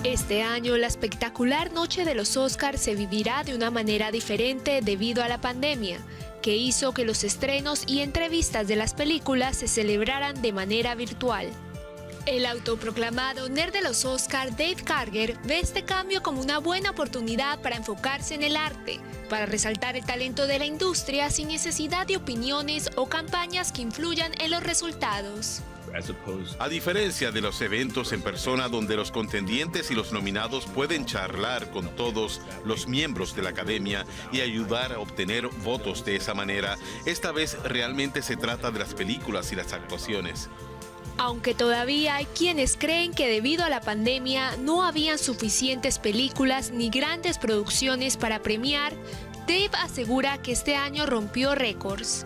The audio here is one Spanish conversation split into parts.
Este año, la espectacular Noche de los Oscars se vivirá de una manera diferente debido a la pandemia, que hizo que los estrenos y entrevistas de las películas se celebraran de manera virtual. El autoproclamado nerd de los Oscars, Dave Karger, ve este cambio como una buena oportunidad para enfocarse en el arte, para resaltar el talento de la industria sin necesidad de opiniones o campañas que influyan en los resultados. A diferencia de los eventos en persona donde los contendientes y los nominados pueden charlar con todos los miembros de la academia y ayudar a obtener votos de esa manera, esta vez realmente se trata de las películas y las actuaciones. Aunque todavía hay quienes creen que debido a la pandemia no habían suficientes películas ni grandes producciones para premiar, Dave asegura que este año rompió récords.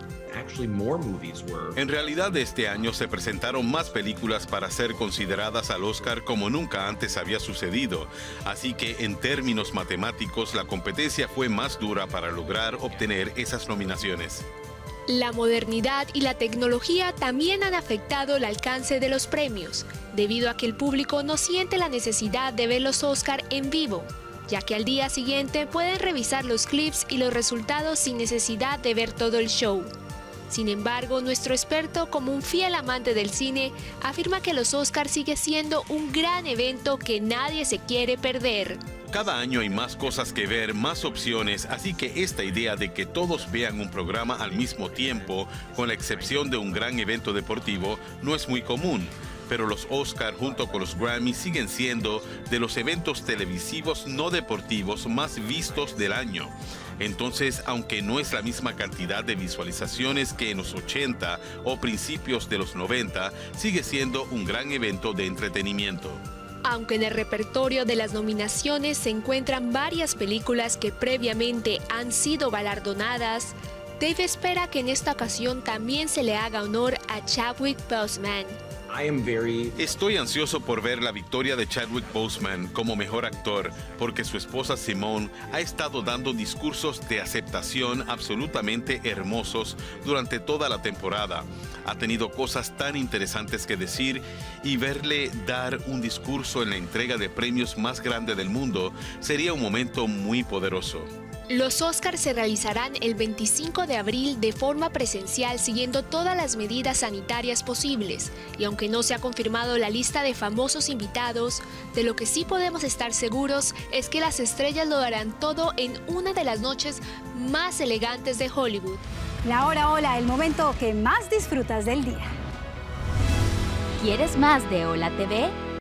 En realidad, este año se presentaron más películas para ser consideradas al Oscar como nunca antes había sucedido. Así que, en términos matemáticos, la competencia fue más dura para lograr obtener esas nominaciones. La modernidad y la tecnología también han afectado el alcance de los premios, debido a que el público no siente la necesidad de ver los Oscar en vivo, ya que al día siguiente pueden revisar los clips y los resultados sin necesidad de ver todo el show. Sin embargo, nuestro experto, como un fiel amante del cine, afirma que los Oscars sigue siendo un gran evento que nadie se quiere perder. Cada año hay más cosas que ver, más opciones, así que esta idea de que todos vean un programa al mismo tiempo, con la excepción de un gran evento deportivo, no es muy común. Pero los Oscar junto con los Grammy siguen siendo de los eventos televisivos no deportivos más vistos del año. Entonces, aunque no es la misma cantidad de visualizaciones que en los 80 o principios de los 90, sigue siendo un gran evento de entretenimiento. Aunque en el repertorio de las nominaciones se encuentran varias películas que previamente han sido galardonadas, Dave espera que en esta ocasión también se le haga honor a Chadwick Boseman. Estoy ansioso por ver la victoria de Chadwick Boseman como mejor actor, porque su esposa Simone ha estado dando discursos de aceptación absolutamente hermosos durante toda la temporada. Ha tenido cosas tan interesantes que decir y verle dar un discurso en la entrega de premios más grande del mundo sería un momento muy poderoso. Los Oscars se realizarán el 25 de abril de forma presencial siguiendo todas las medidas sanitarias posibles, y aunque no se ha confirmado la lista de famosos invitados, de lo que sí podemos estar seguros es que las estrellas lo darán todo en una de las noches más elegantes de Hollywood. La hora hola, el momento que más disfrutas del día. ¿Quieres más de Hola TV?